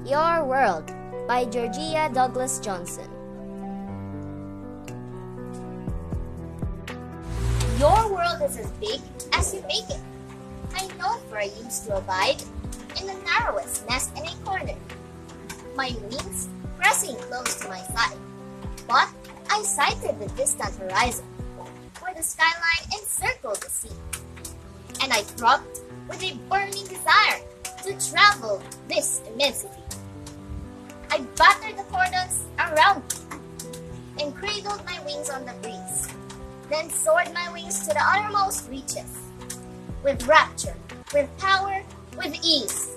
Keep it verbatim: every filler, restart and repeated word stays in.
Your World by Georgia Douglas Johnson. Your world is as big as you make it. I know, for I used to abide in the narrowest nest in a corner, my wings pressing close to my side. But I sighted the distant horizon, where the skyline encircled the sea, and I throbbed with a burning desire to travel this immensity. I battered the cordons around me and cradled my wings on the breeze, then soared my wings to the uttermost reaches, with rapture, with power, with ease.